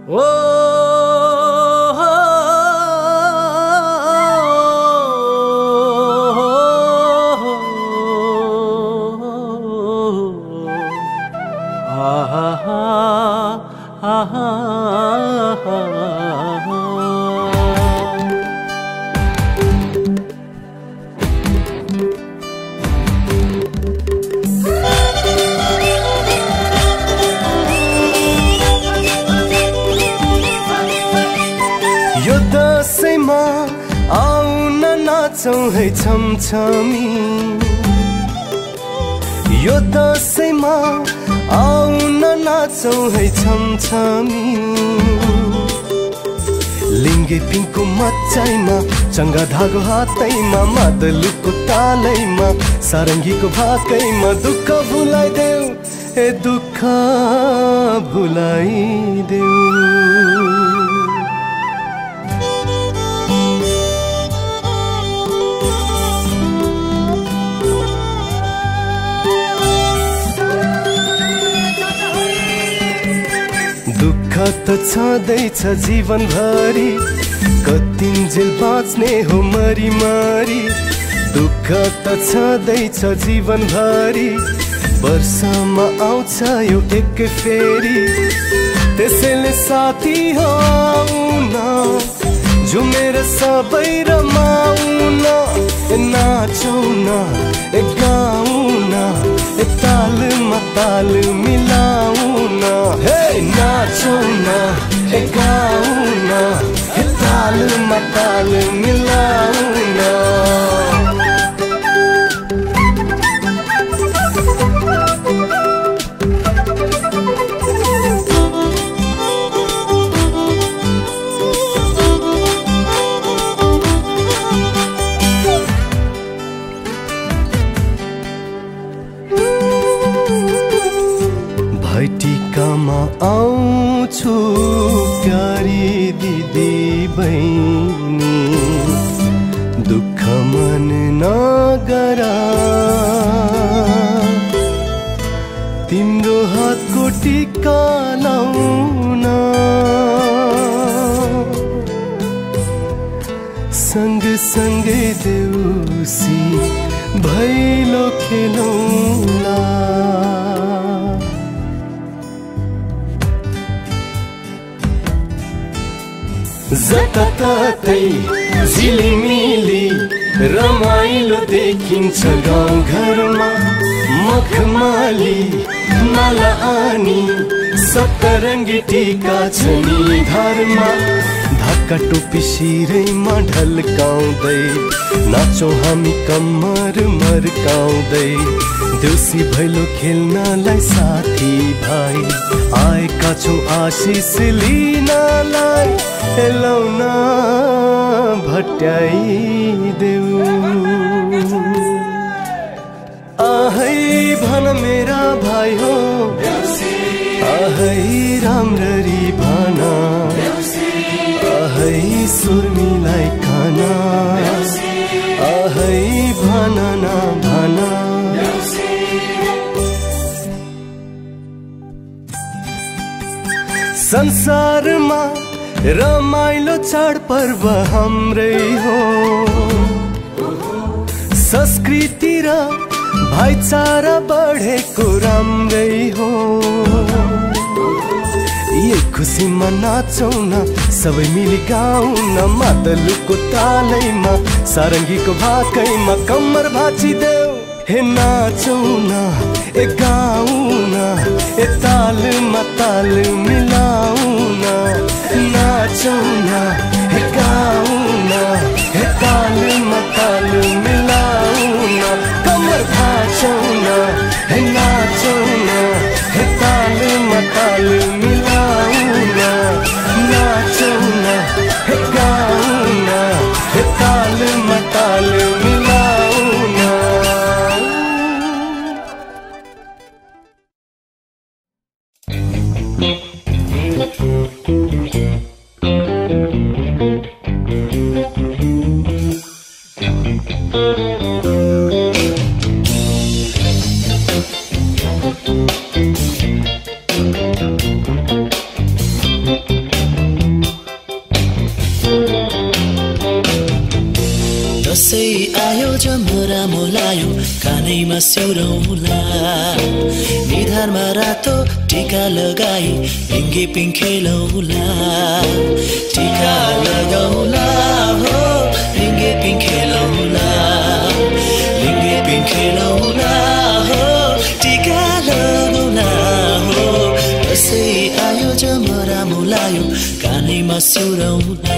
ओ यो दशैंमा आउन नाचौं है छमछमी। यो दशैंमा आउन नाचौं है छमछमी। लिङ्गे पिङको मचाइमा चङ्गा धागो हातैमा मादलुको तालैमा सारङ्गीको भाकैमा दुःख भुलाइदेऊ ए दुःख भुलाइदेऊ। दुःख त छँदैछ जीवनभरि, कतिन्जेल बाँच्ने हो मरिमरि। दुःख त छँदैछ जीवनभरि, वर्षमा आउँछ यो एक फेरि। त्यसैले साथी हो आउन, झुमेर सबै रमाउन, नाचौन गाउन, तालमा ताल मिलाउन। हे नाचौन गाउन, तालमा ताल मिलाउन। भाइटिकामा आउँछु प्यारी दिदी बहिनी, दुःख मन नगरा। तिम्रो हातको टिका लाउन, सँगसँगै देउसी भैलो खेलौँला। जताततै झिलिमिली रमाइलो देखिन्छ गाउँ घरमा। मखमली माला आनी सप्तरङ्गी टीका छ निधारमा। ढाका टोपी शिरैमा ढल्काउँदै नाचौँ हामी कम्मर मर्काउँदै। देउसी भैलो खेल्नलाई साथी भाइ आएका छौँ आशिष लिनलाई। हेलौन भट्याइदेऊ, आहै भन मेरा भाइ हो, आहै राम्ररी भन, आहै सुर मिलाई खान, आहै भन न भन। संसारमा रमाइलो चाडपर्व हाम्रै हो। संस्कृति र भाइचारा बढेको राम्रै हो। यही खुसीमा नाचौँ न सबै मिली गाउन, मादलुको तालैमा सारङ्गीको भाकैमा कम्मर भाँचिदेऊ। हे नाचौँ न गाउन, तालमा ताल मिलाउन। नाचौँ न गाउन, तालमा ताल मिलाउन। कम्मर भाँचौँ न, नाचौँ न तालमा ताल मिलाउन। नाचौँ न गाउन, तालमा ताल मिलाउन। कानैमा स्याउरौला निधारमा रातो टीका लगाई लिङ्गे पिङ खेलौला टीका लगाउला हो लिङ्गे पिङ खेलौला लिङ्गे पिङ खेलौला हो टीका लगाउला हो दसैँ आयो जमरा मुलायो कानैमा स्याउरौला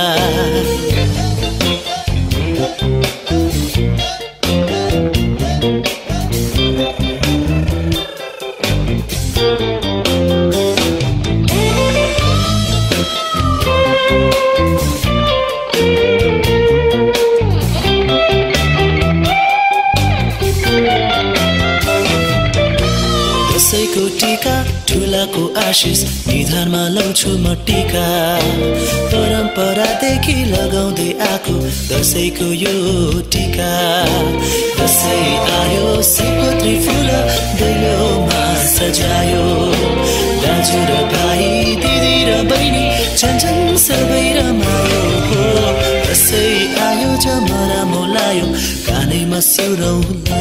दसैँको टीका ठुलाको आशिष निधारमा लाउँछु म टीका परम्परादेखि लगाउँदै आएको दसैँको यो टीका दसैँ आयो सयपत्री फुल दैलोमा सजायो दाजु र भाइ दिदी र बहिनी झन् सबै रमायो हो दसैँ आयो जमरा मोलायो कानैमा स्याउरौला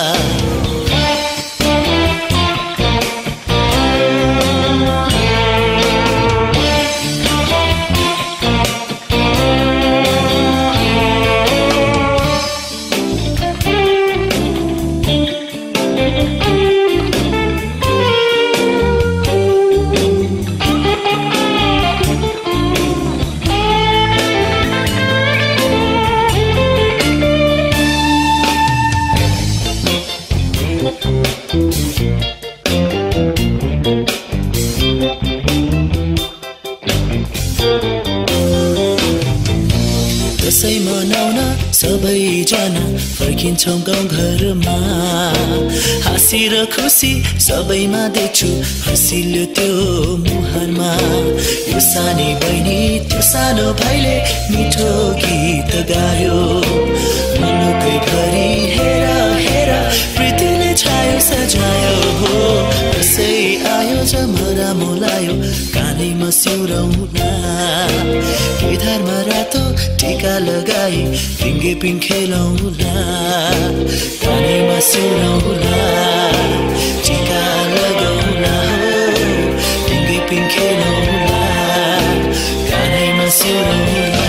दसैँ मनाउन सबैजना फर्किन्छौँ गाउँघरमा हाँसी र खुसी सबैमा देख्छु हँसिलो त्यो मुहारमा यो सानी बहिनी त्यो सानो भाइले मिठो गीत गायो मुलुकै भरि हेर हेर प्रीतिले छायो सजायो हो दसैँ आयो जमरा मोलायो कानैमा स्याउरौला केदारमा रातो टीका लगाई लिङ्गे पिङ खेलौला कानैमा स्याउरौला टीका लगाउला हो लिङ्गे पिङ खेलौला कानैमा स्याउरौला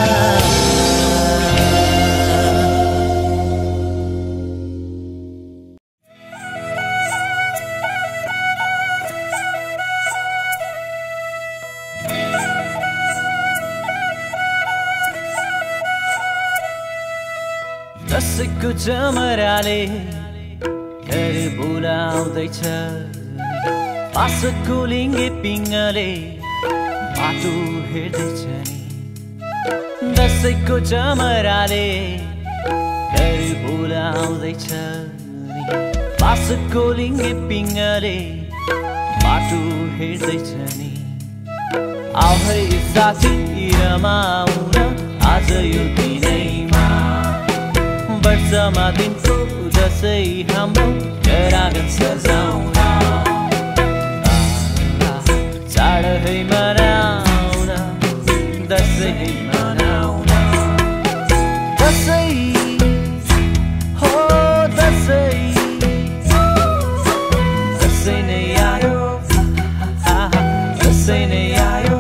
दसैँको जमराले घर बोलाउँदैछ पासको लिङ्गे पिङले बाटो हेर्दैछ नि दसैँको जमराले घर बोलाउँदैछ पासको लिङ्गे पिङले बाटो हेर्दैछ नि आऊ है साथी रमाउन आज यो दिनैमा वर्षमा दिनको दसैँ हाम्रो आँगन सजाउन चाड है मनाउन दसैँ है मनाउन दसैँ हो दसैँ दसैँ नै आयो दसैँ नै आयो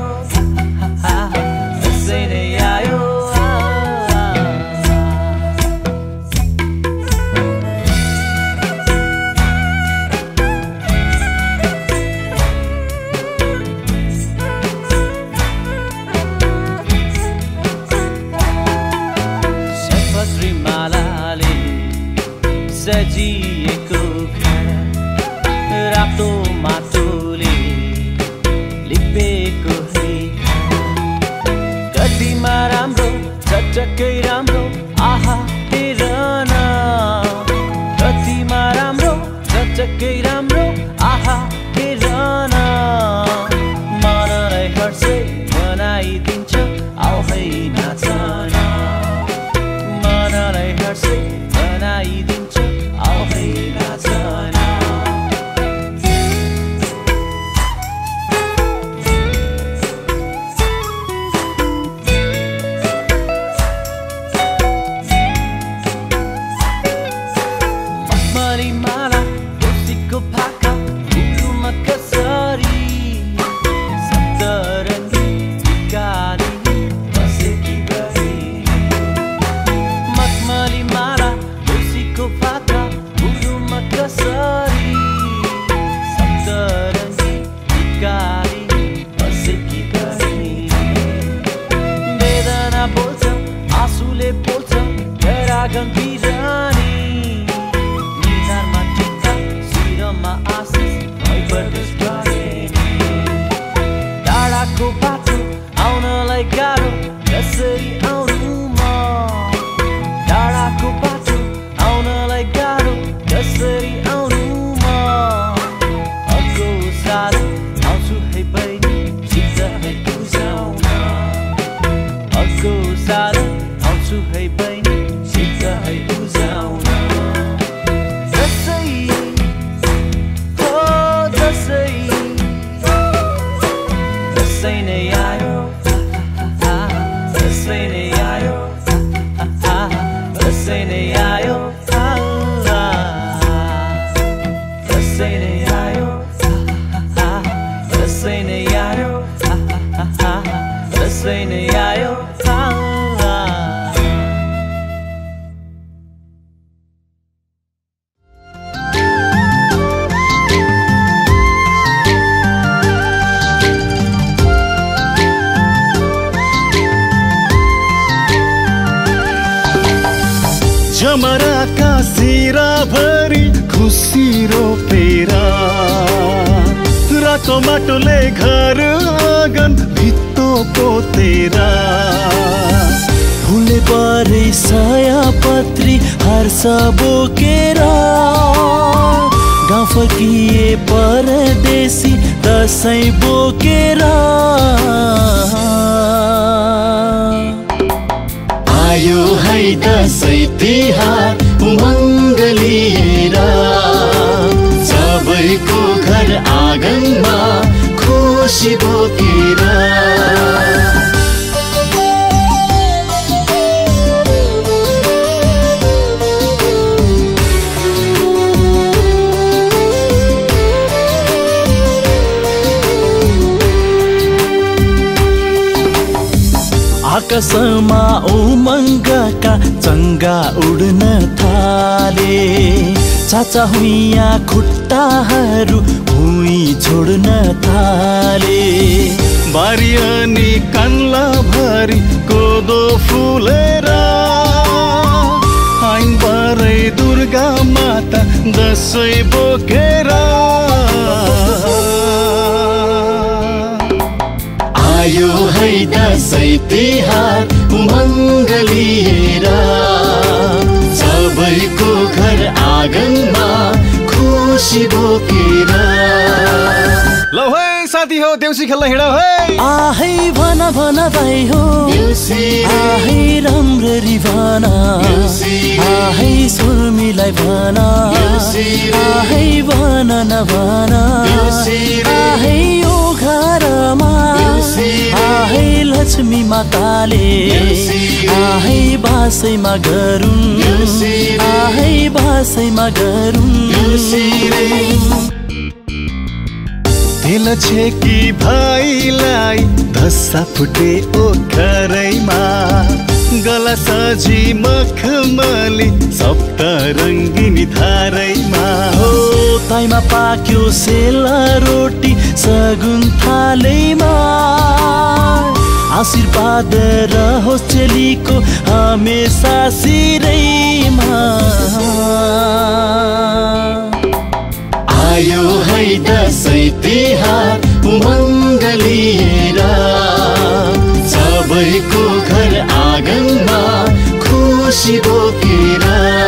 दसैँ नै आयो सजिएको घर रातो माटोले लिपेको आँगन बिरानी निधारमा टिका शिरमा आशिष भइपरदेश गएनी टाढाको बाटो आउनलाई गाह्रो कसरी आउनु म टाढाको बाटो आउनलाई गाह्रो कसरी आउनु म अर्को साल आउँछु है बहिनी चित्त है बुझाउन अर्को साल आउँछु है बहिनी चित्त है बुझाउन दसैँ हो दसैँ दसैँ नै आयो दसैँ नै आयो दसैँ नै आयो दसैँ नै आयो दसैँ नै आयो दसैँ नै आयो जमराका सिराभरि खुसी रोपेर रातो माटोले घर आँगन भित्तो पोतेर फुले परे सयपत्री हर्ष बोकेर गाउँ फर्किए परदेशी दसैँ बोकेर आयो है दसैँ तिहार उमङ्ग लिएर सबैको घर आँगनमा खुसी बोकेर आकाशमा उमङ्गका चङ्गा उड्न थाले चाचा हुइया खुट्टाहरू भुइँ छोड्न थाले बारी अनि कान्ला भरि कोदो फुलेर आइन परै दुर्गा माता दसैँ बोकेर आयो है दसैँ तिहार उमङ्ग लिएर सबैको घर आँगनमा खुसी बोकेर लौ है साथी हो देउसी खेल्न हिँड है आहै भन भन भाइ हो आहै राम्ररी भन आहै स्वर मिलाई भन आहै भन नभन आहै यो घरमा आहै लक्ष्मी माताले आहै बासैमा गरौँ आहै बासैमा गरौँ तेल छेकी भाइलाई धस्सा फुटे ओखरैमा गला सजी मखमली सप्तरङ्गिनी धारैमा हो ताइमा पाक्यो सेला रोटी सगुन थालैमा आशीर्वाद रहोस् चेलीको हमेसा शिरैमा आयो है दसैँ तिहार उमङ्ग लिएर सबैको घर आँगनमा खुसी बोकेर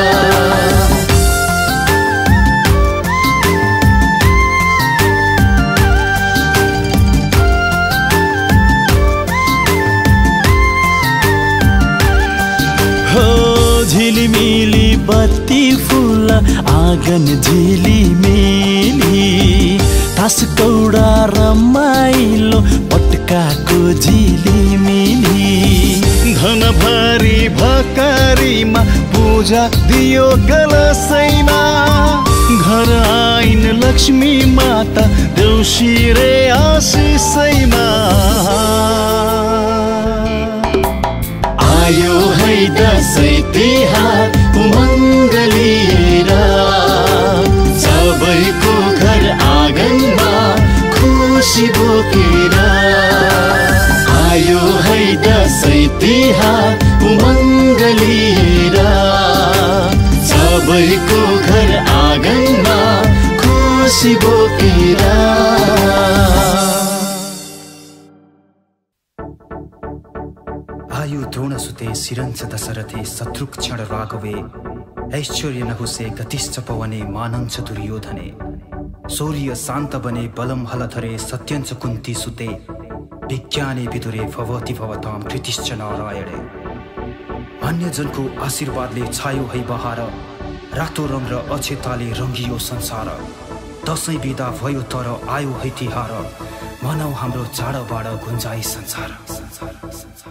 झिलिमिली बत्ती फुल आँगन झिलिमिली तास कौडा रमाइलो पटकाको झिलिमिली धन भरी भकारीमा पूजा दियो कलशैमा घर आइन लक्ष्मी माता देउसी रे आशिषैमा आयो है दसैँ तिहार उमङ्ग लिएर सबैको घर आँगनमा खुसी बोकेर आयो है दशैं तिहार उमङ्ग लिएर सबैको घर आँगनमा खुसी बोकेर आयु द्रोण सुते सिरञ्च दशरथे शत्रुक्षण राघवे ऐश्वर्य नहुसे गतिश्च पवने मानञ्च दुर्योधने शौर्य शान्त बने बलम हलधरे सत्यञ्च कुन्ती सुते विज्ञाने विदुरे भवति भवतां कृतिश्च नारायणे अन्यजनको आशीर्वादले छायो है बहार रातो रङ र अक्षताले रङ्गियो संसार दशैं बिदा भयो तर आयो है तिहार मनाऊ हाम्रो चाडबाड गुन्जाई संसार संसार संसार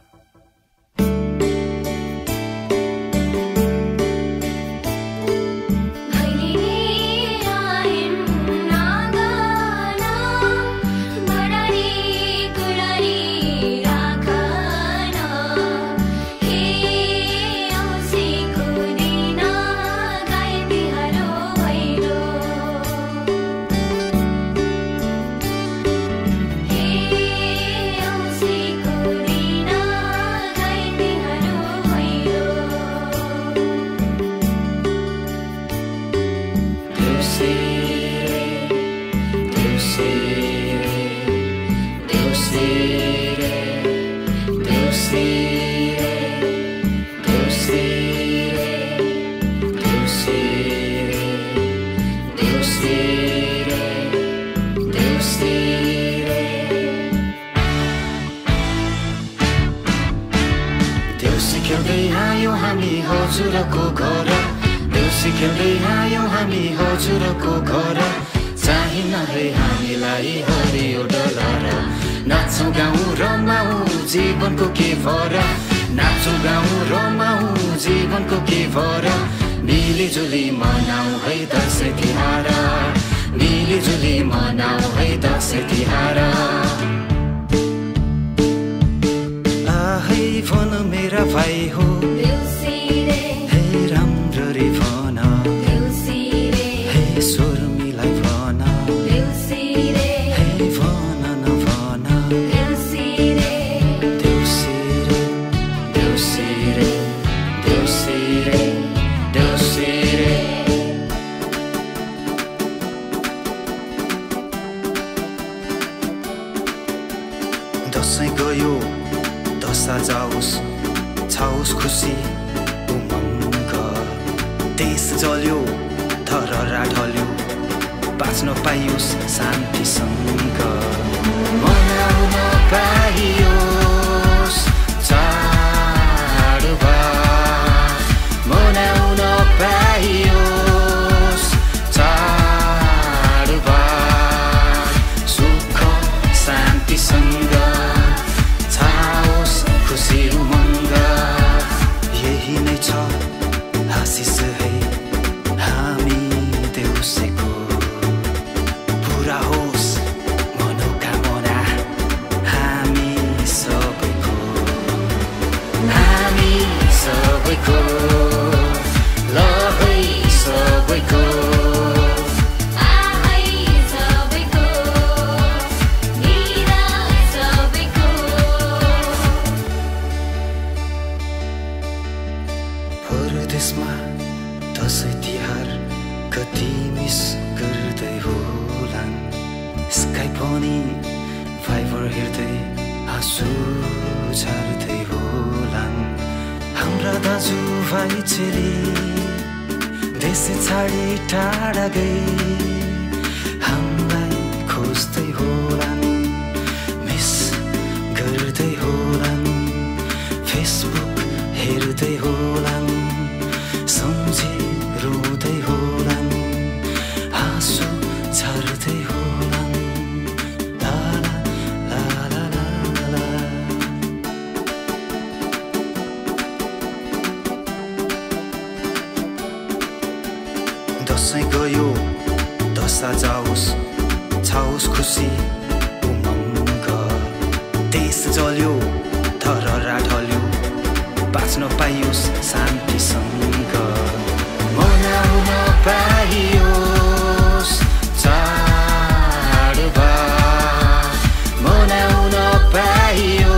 हजुरको घर देउसी खेल्दै आयौँ हामी हजुरको घर चाहिन है हामीलाई हरियो डलर नाचौँ गाउँ रमाउँ जीवनको के भर नाचौँ गाउँ रमाउँ जीवनको के भर मिलिजुली मनाउँ है दशैं तिहार मिलिजुली मनाउँ है दशैं तिहार आहै भन मेरा भाइ हो दशैं गयो दशा जाओस् छाओस् खुसी उमङ्ग देश जल्यो धरहरा ढल्यो बाँच्न पाइयोस् शान्तिसँग मनाउन पाइयोस् चाडबाड मनाउन पाइयोस् चाडबाड सुख शान्तिसँग खुसी उमङ्ग यही नै छ आशिष है हामी देउसीको पुरा होस् मनोकामना हामी सबैको ल है सबैको परदेशमा दशैं तिहार कति मिस गर्दै होलान् स्काइप पनि फाइबर हेर्दै आँसु झार्दै होलान् हाम्रा दाजुभाइ छोरी देश छाडी टाढा गई हामीलाई खोज्दै होलान् मिस गर्दै होलान् फेसबुक हेर्दै होलान् सम्झी रोदै होलान् आँसु झर्दै होलान् ला ला ला ला ला दशैं गयो दशा जाओस् छाओस् खुसी उमङ्ग देश जल्यो धरहरा ढल्यो बाँच्न पाइयोस् शान्तिसँग मनाउन पाइयोस् चाडबाड मनाउन पाइयोस्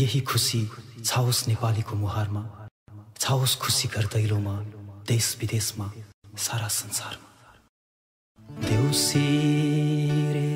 यही खुसी छाओस् नेपालीको मुहारमा, छाओस् खुसी घर दैलोमा, देश विदेशमा, सारा संसारमा। देउसी रे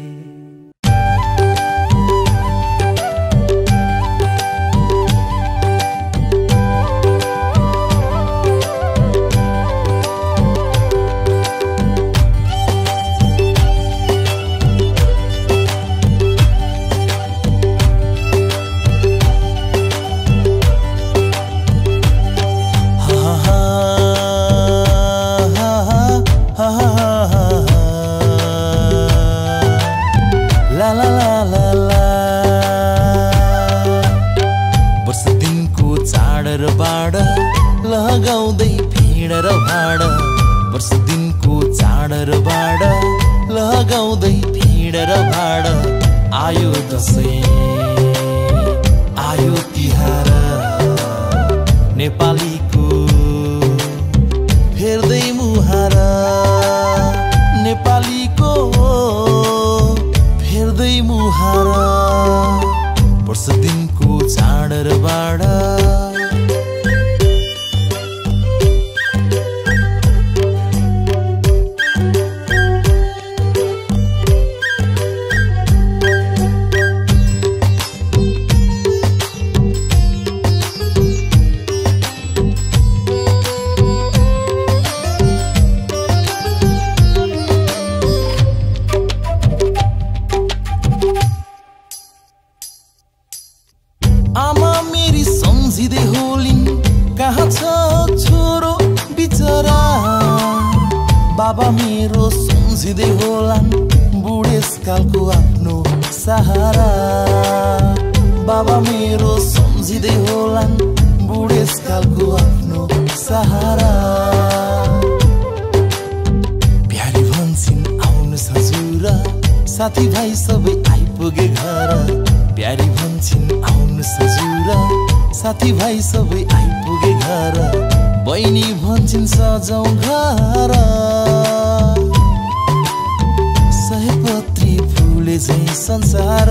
लगाउँदै भिड र भाड, वर्ष दिनको चाड र बाड लगाउँदै भिड र भाड। आयो दशैं आयो तिहार, नेपालीको फेर्दै मुहार, नेपालीको फेर्दै मुहार। वर्ष दिनको चाड र बाड बाबा मेरो सम्झिँदै होलान् बुढेसकालको आफ्नो सहारा। बाबा मेरो सम्झिँदै होलान् बुढेसकालको आफ्नो सहारा। प्यारी भन्छन् आउनुहोस् हजुर, साथीभाइ सबै आइपुगे घर। प्यारी भन्छन् आउनुहोस् हजुर, साथीभाइ सबै आइपुगे घर। बहिनी भन्छन् सजाउँ घर, सयपत्री फुले झै संसार।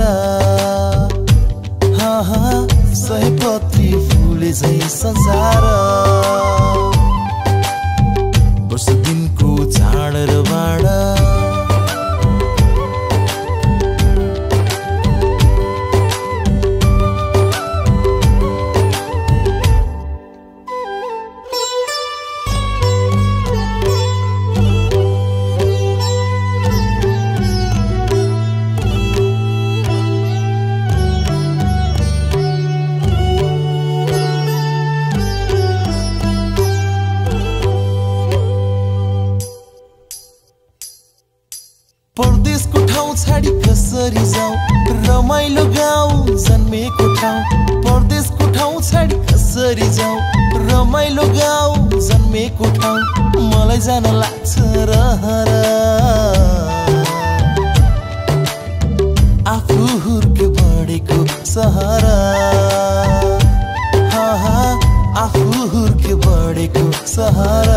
सयपत्री फुले झै संसार। वर्ष दिनको चाड र बाड परदेशको ठाउँ छाडी कसरी जाऊ, रमाइलो गाउँ जन्मेको ठाउँ। परदेशको ठाउँ छाडी कसरी जाऊ, रमाइलो गाउँ जन्मेको ठाउँ। मलाई जान लाग्छ रहर, आफू हुर्के बढेको सहर। आफू हुर्के बढेको सहर।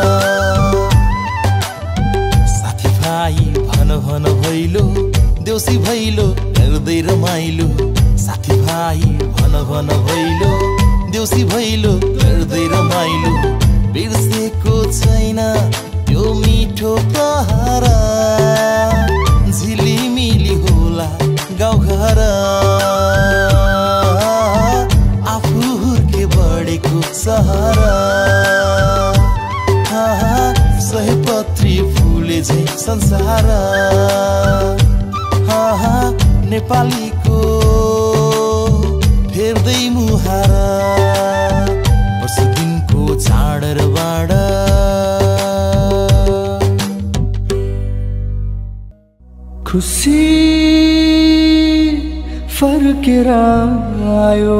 भन भैलो देउसी भैलो गर्दै रमाइलो। साथीभाइ भन भैलो देउसी भैलो गर्दै रमाइलो। बिर्सेको छैन यो मिठो प्रहार, झिलिमिली होला गाउँघर। आफू हुर्के बढेको सहर। सयपत्री फुले झै संसार। नेपालीको फेर्दै मुहार। वर्ष दिनको चाड र बाड खुसी फर्केर आयो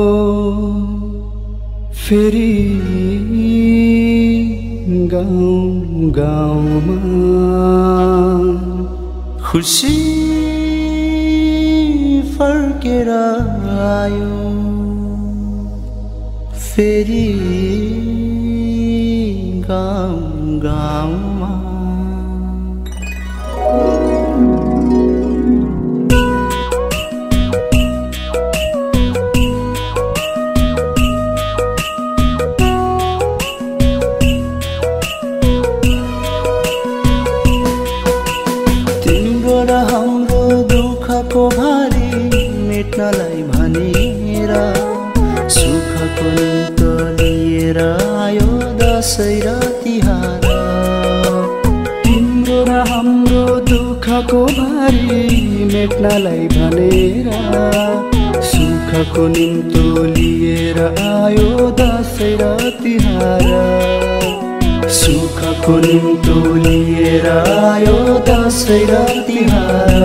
फेरि गाउँ गाउँमा। खुसी फर्केर आयो फेरि गाउँ गाउँमा। दुःखको भारी मेट्नलाई भनेर सुखको निम्तो लिएर आयो दशैँ र तिहार सुखको निम्तो लिएर आयो दशैँ र तिहार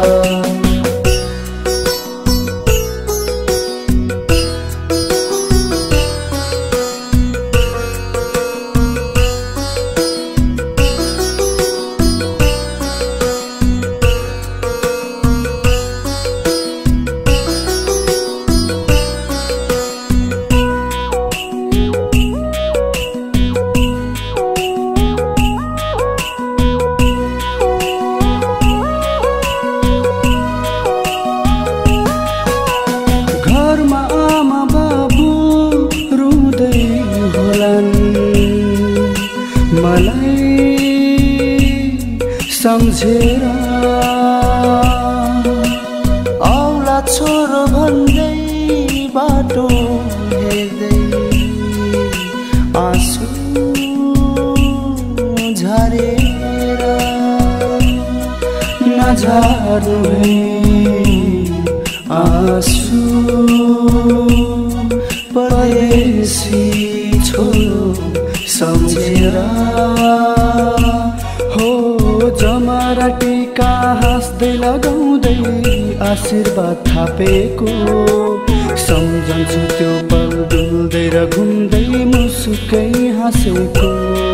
सम्झेर औला छोरो भन्दै बाटो हेर्दै आँसु झरेर नझार्नु आँसु परदेशी छोरो सम्झेर जमरा टीका हाँस्दै लगाउँदै आशीर्वाद थापेको सम्झन्छु त्यो पल डुल्दै र घुम्दै मुसुकै हाँसेको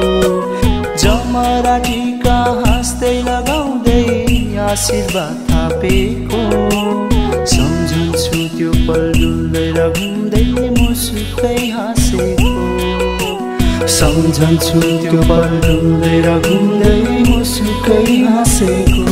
जमरा टीका हाँस्दै लगाउँदै आशीर्वाद थापेको सम्झन्छु त्यो पल डुल्दै र घुम्दै मुसुकै हाँसेको सम्झन्छु त्यो पल डुल्दै र घुम्दै मुसुकै हाँसेको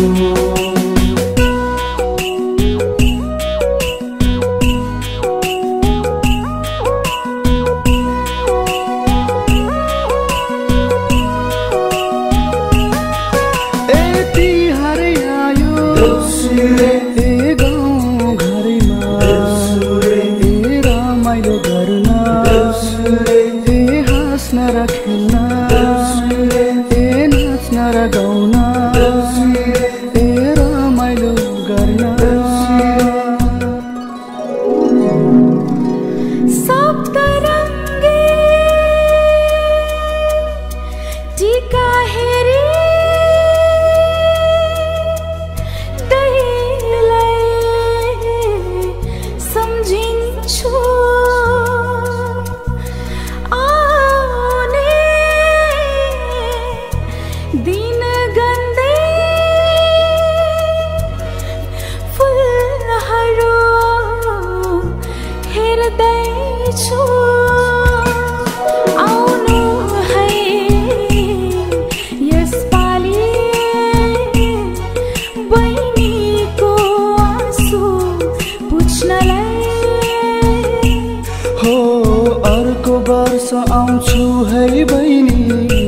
आउँछु है बहिनी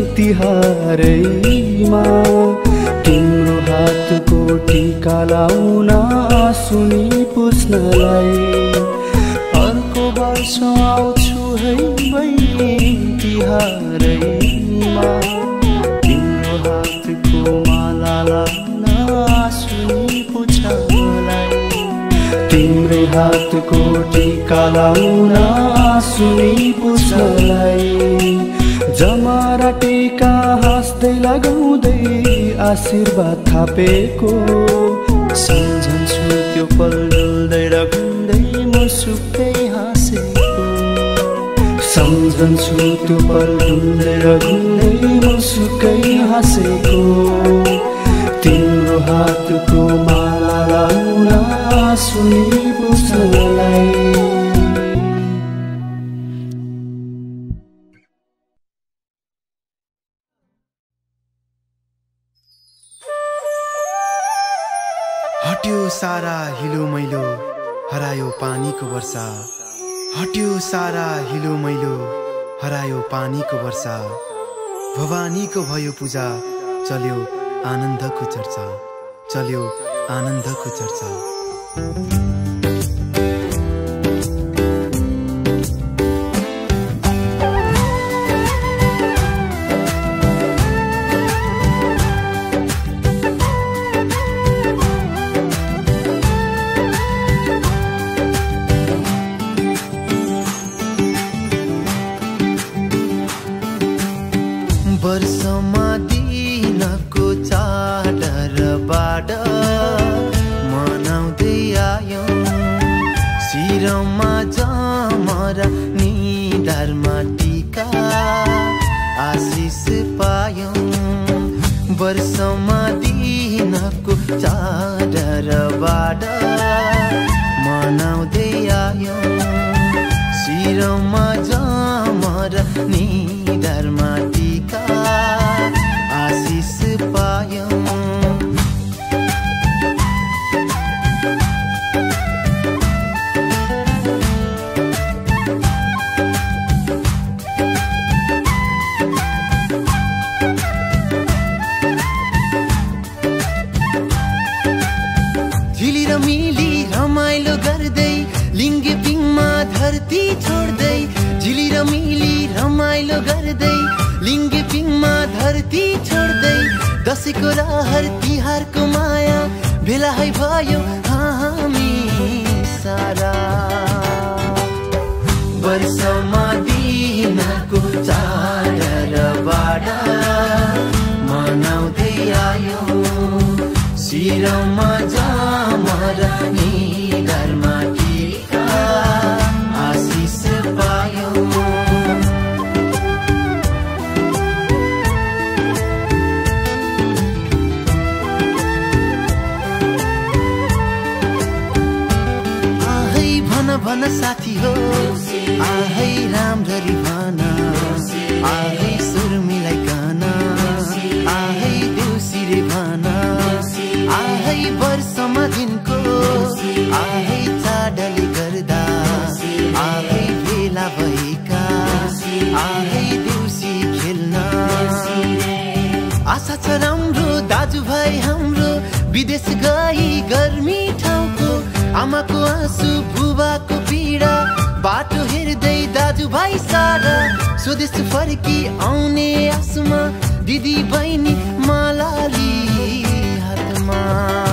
तिहारैमा तिम्रो हातको टीका लाउन सुनि पुस्नलाई अर्को वर्ष आउँछु है बहिनी तिहारैमा तिम्रो हातको माला लाउन सुनि पुस्नलाई तिम्रै हातको टीका लाउन सुनि पुस्नलाई जमरा टीका हाँस्दै लगाउँदै आशीर्वाद थापेको सम्झन्छु त्यो पल डुल्दै र घुम्दै मुसुकै हाँसेको सम्झन्छु त्यो पल डुल्दै र घुम्दै मुसुकै हाँसेको तिम्रो हातको माला लाउन सुनि पुस्नलाई हट्यो सारा हिलो मैलो हरायो पानीको वर्षा हट्यो सारा हिलो मैलो हरायो पानीको वर्षा भवानीको भयो पूजा चल्यो आनन्दको चर्चा चल्यो आनन्दको चर्चा वर्षमा दिनको चाडरबाट मनाउँदै आयौँ शिरमा जमर निधारमा टीका आशिष पायौँ धरती छोड्दै झिली र मिली रमाइलो गर्दै लिङ्गे पिङमा धरती छोड्दै दशैँको रहर तिहारको माया भेला है भयो हामी सारा वर्षमा दिनको चाडरबाट मनाउँदै आयौँ शिरमा जमर निधारमा टीका आशिष पायौँ आहै भन भन साथी हो आहै राम्ररी भन आहै सुर मिलाइकन आहै देउसिरे भन आहै वर्षमा दिनको आहै चाडले गर्दा आहै भेला भएका आहै देउसी खेल्न आशा छ राम्रो दाजुभाइ हाम्रो विदेश गई गर्मी ठाउँको आमाको आँसु बुबाको पीडा बाटो हेर्दै दाजुभाइ सारा स्वदेश फर्की आउने आसमा दिदी बहिनी मालाली हातमा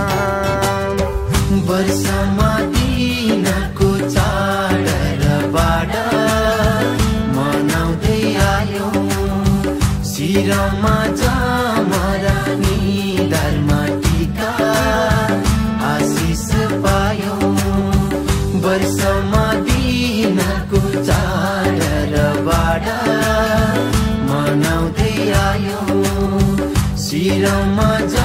वर्षमा दिनको चाडरबाट मनाउँदै आयौँ शिरमा जमर निधारमा टीका आशिष पायौँ वर्षमा दिनको चाडरबाट मनाउँदै आयौँ शिरमा